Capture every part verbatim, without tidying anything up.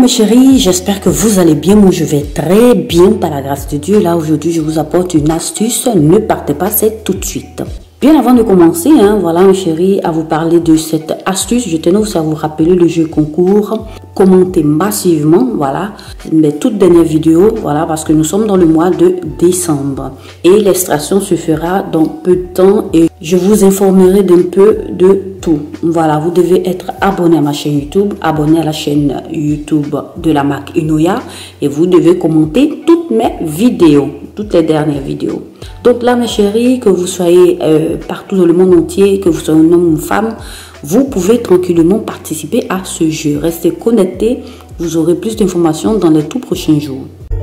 mes chéris, j'espère que vous allez bien. Moi je vais très bien par la grâce de Dieu. Là aujourd'hui je vous apporte une astuce, ne partez pas, c'est tout de suite. Bien avant de commencer, hein, voilà mes chéris, à vous parler de cette astuce, je tenais aussi à vous rappeler le jeu concours. Commentez massivement, voilà, mes toutes dernières vidéos, voilà, parce que nous sommes dans le mois de décembre. Et l'extraction se fera dans peu de temps et je vous informerai d'un peu de tout. Voilà, vous devez être abonné à ma chaîne YouTube, abonné à la chaîne YouTube de la marque Unoya et vous devez commenter toutes mes vidéos, toutes les dernières vidéos. Donc là, mes chéris, que vous soyez euh, partout dans le monde entier, que vous soyez un homme ou une femme, vous pouvez tranquillement participer à ce jeu. Restez connectés, vous aurez plus d'informations dans les tout prochains jours.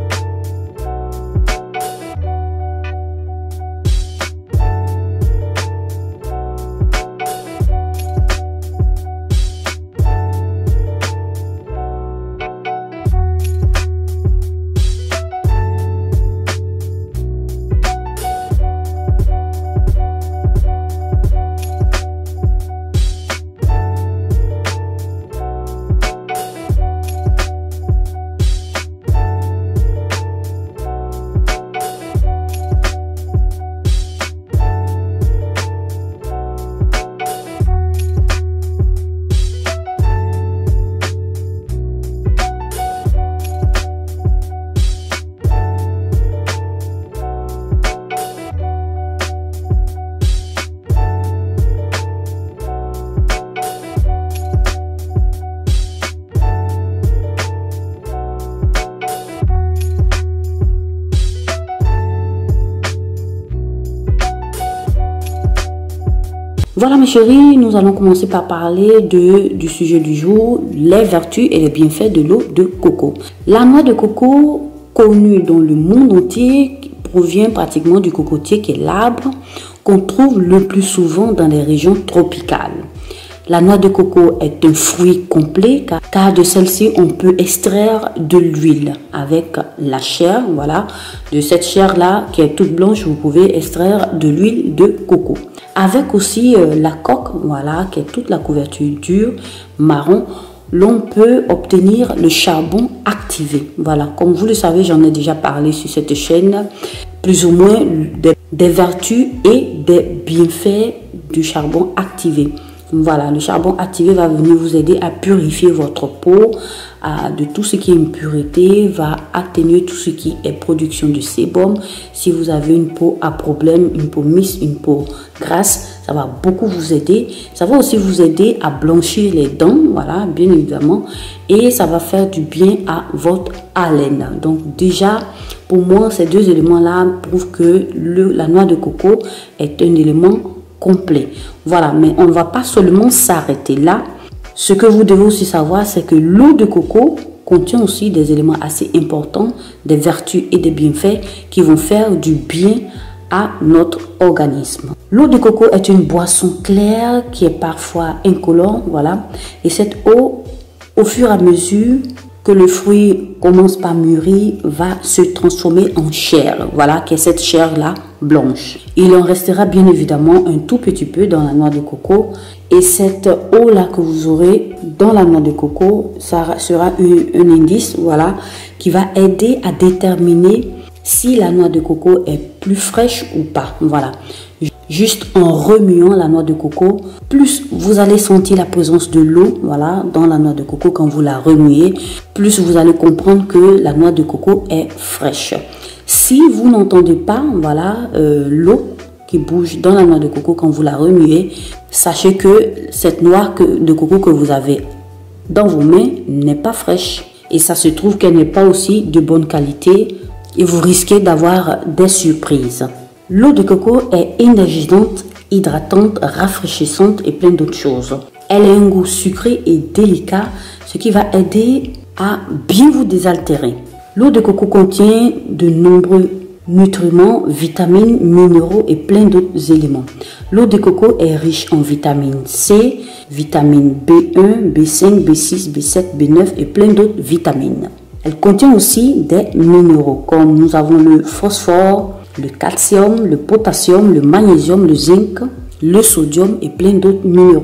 Voilà mes chéris, nous allons commencer par parler de, du sujet du jour, les vertus et les bienfaits de l'eau de coco. La noix de coco, connue dans le monde entier, provient pratiquement du cocotier qui est l'arbre qu'on trouve le plus souvent dans les régions tropicales. La noix de coco est un fruit complet car, car de celle-ci on peut extraire de l'huile avec la chair. Voilà, de cette chair-là qui est toute blanche, vous pouvez extraire de l'huile de coco. Avec aussi euh, la coque, voilà, qui est toute la couverture dure, marron, l'on peut obtenir le charbon activé. Voilà, comme vous le savez, j'en ai déjà parlé sur cette chaîne, plus ou moins des, des vertus et des bienfaits du charbon activé. Voilà, le charbon activé va venir vous aider à purifier votre peau à, de tout ce qui est impureté, va atténuer tout ce qui est production de sébum. Si vous avez une peau à problème, une peau mixte, une peau grasse, ça va beaucoup vous aider. Ça va aussi vous aider à blanchir les dents, voilà, bien évidemment. Et ça va faire du bien à votre haleine. Donc déjà, pour moi, ces deux éléments-là prouvent que le, la noix de coco est un élément complet. Voilà, mais on ne va pas seulement s'arrêter là. Ce que vous devez aussi savoir, c'est que l'eau de coco contient aussi des éléments assez importants, des vertus et des bienfaits qui vont faire du bien à notre organisme. L'eau de coco est une boisson claire qui est parfois incolore, voilà. Et cette eau, au fur et à mesure que le fruit commence par mûrir, va se transformer en chair, voilà, qui est cette chair-là blanche. Il en restera bien évidemment un tout petit peu dans la noix de coco et cette eau-là que vous aurez dans la noix de coco, ça sera un, un indice, voilà, qui va aider à déterminer si la noix de coco est plus fraîche ou pas, voilà. Juste en remuant la noix de coco, plus vous allez sentir la présence de l'eau, voilà, dans la noix de coco quand vous la remuez, plus vous allez comprendre que la noix de coco est fraîche. Si vous n'entendez pas, voilà, euh, l'eau qui bouge dans la noix de coco quand vous la remuez, sachez que cette noix de coco que vous avez dans vos mains n'est pas fraîche. Et ça se trouve qu'elle n'est pas aussi de bonne qualité et vous risquez d'avoir des surprises. L'eau de coco est énergisante, hydratante, rafraîchissante et plein d'autres choses. Elle a un goût sucré et délicat, ce qui va aider à bien vous désaltérer. L'eau de coco contient de nombreux nutriments, vitamines, minéraux et plein d'autres éléments. L'eau de coco est riche en vitamine C, vitamine B un, B cinq, B six, B sept, B neuf et plein d'autres vitamines. Elle contient aussi des minéraux comme nous avons le phosphore, le calcium, le potassium, le magnésium, le zinc, le sodium et plein d'autres minéraux.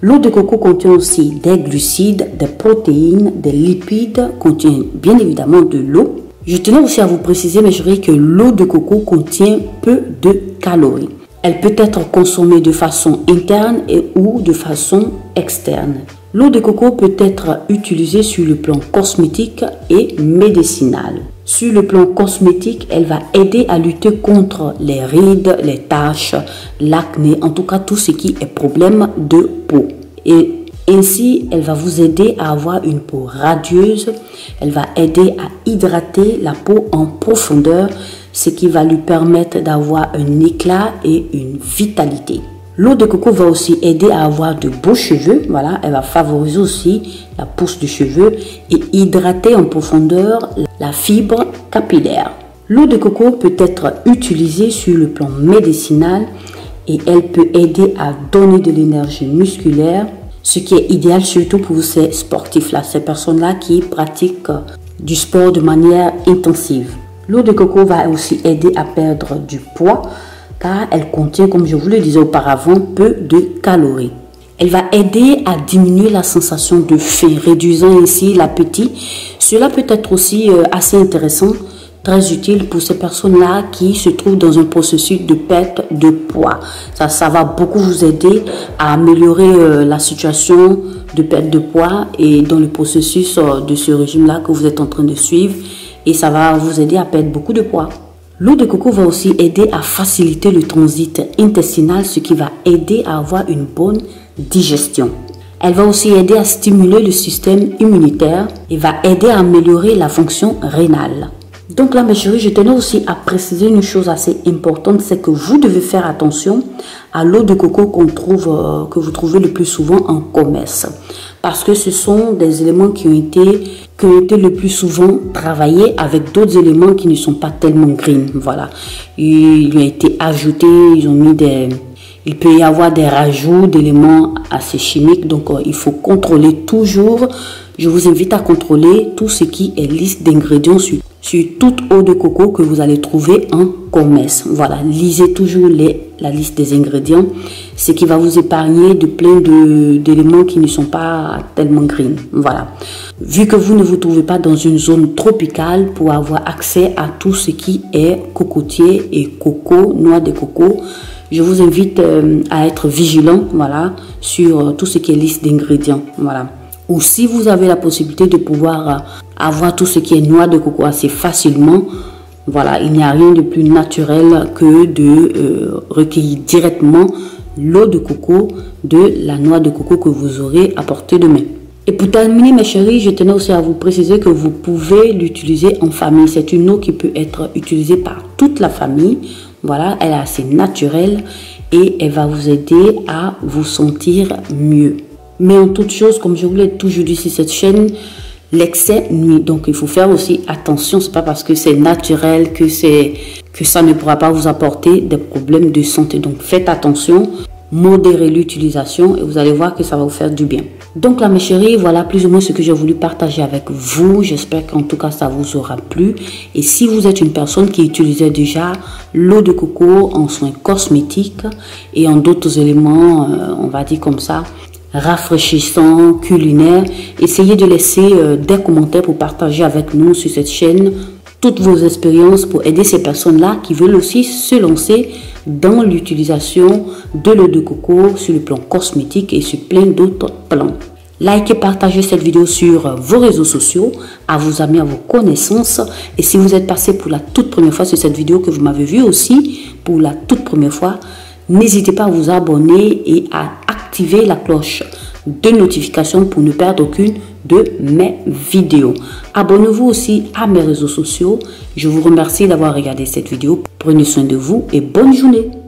L'eau de coco contient aussi des glucides, des protéines, des lipides, contient bien évidemment de l'eau. Je tenais aussi à vous préciser, mes chéris, que l'eau de coco contient peu de calories. Elle peut être consommée de façon interne et ou de façon externe. L'eau de coco peut être utilisée sur le plan cosmétique et médicinal. Sur le plan cosmétique, elle va aider à lutter contre les rides, les taches, l'acné, en tout cas tout ce qui est problème de peau. Et ainsi, elle va vous aider à avoir une peau radieuse. Elle va aider à hydrater la peau en profondeur, ce qui va lui permettre d'avoir un éclat et une vitalité. L'eau de coco va aussi aider à avoir de beaux cheveux. Voilà, elle va favoriser aussi la pousse de cheveux et hydrater en profondeur la fibre capillaire. L'eau de coco peut être utilisée sur le plan médicinal et elle peut aider à donner de l'énergie musculaire, ce qui est idéal surtout pour ces sportifs-là, ces personnes-là qui pratiquent du sport de manière intensive. L'eau de coco va aussi aider à perdre du poids car elle contient, comme je vous le disais auparavant, peu de calories. Elle va aider à diminuer la sensation de faim, réduisant ainsi l'appétit. Cela peut être aussi assez intéressant, très utile pour ces personnes-là qui se trouvent dans un processus de perte de poids. Ça, ça va beaucoup vous aider à améliorer la situation de perte de poids et dans le processus de ce régime-là que vous êtes en train de suivre. Et ça va vous aider à perdre beaucoup de poids. L'eau de coco va aussi aider à faciliter le transit intestinal, ce qui va aider à avoir une bonne digestion. Elle va aussi aider à stimuler le système immunitaire et va aider à améliorer la fonction rénale. Donc là, mes chéris, je tenais aussi à préciser une chose assez importante, c'est que vous devez faire attention à l'eau de coco qu'on trouve, euh, que vous trouvez le plus souvent en commerce. Parce que ce sont des éléments qui ont été, qui ont été le plus souvent travaillés avec d'autres éléments qui ne sont pas tellement green. Voilà. Il a été ajouté, ils ont mis des... Il peut y avoir des rajouts d'éléments assez chimiques. Donc, euh, il faut contrôler toujours. Je vous invite à contrôler tout ce qui est liste d'ingrédients sur, sur toute eau de coco que vous allez trouver en commerce. Voilà, lisez toujours les, la liste des ingrédients, ce qui va vous épargner de plein d'éléments qui ne sont pas tellement green. Voilà. Vu que vous ne vous trouvez pas dans une zone tropicale pour avoir accès à tout ce qui est cocotier et coco, noix de coco, je vous invite euh, à être vigilant, voilà, sur euh, tout ce qui est liste d'ingrédients. Voilà. Ou si vous avez la possibilité de pouvoir euh, avoir tout ce qui est noix de coco assez facilement, voilà, il n'y a rien de plus naturel que de euh, recueillir directement l'eau de coco de la noix de coco que vous aurez à portée de main. Et pour terminer, mes chéris, je tenais aussi à vous préciser que vous pouvez l'utiliser en famille. C'est une eau qui peut être utilisée par toute la famille. Voilà, elle est assez naturelle et elle va vous aider à vous sentir mieux. Mais en toute chose, comme je vous l'ai toujours dit sur cette chaîne, l'excès nuit. Donc, il faut faire aussi attention. C'est pas parce que c'est naturel que, c'est, que ça ne pourra pas vous apporter des problèmes de santé. Donc, faites attention, modérez l'utilisation et vous allez voir que ça va vous faire du bien. Donc là, mes chéris, voilà plus ou moins ce que j'ai voulu partager avec vous. J'espère qu'en tout cas, ça vous aura plu. Et si vous êtes une personne qui utilisait déjà l'eau de coco en soins cosmétiques et en d'autres éléments, euh, on va dire comme ça, rafraîchissants, culinaires, essayez de laisser euh, des commentaires pour partager avec nous sur cette chaîne toutes vos expériences pour aider ces personnes-là qui veulent aussi se lancer dans l'utilisation de l'eau de coco sur le plan cosmétique et sur plein d'autres plans. Likez, partagez cette vidéo sur vos réseaux sociaux, à vos amis, à vos connaissances. Et si vous êtes passé pour la toute première fois sur cette vidéo, que vous m'avez vu aussi pour la toute première fois, n'hésitez pas à vous abonner et à activer la cloche de notification pour ne perdre aucune de mes vidéos. Abonnez-vous aussi à mes réseaux sociaux. Je vous remercie d'avoir regardé cette vidéo. Prenez soin de vous et bonne journée.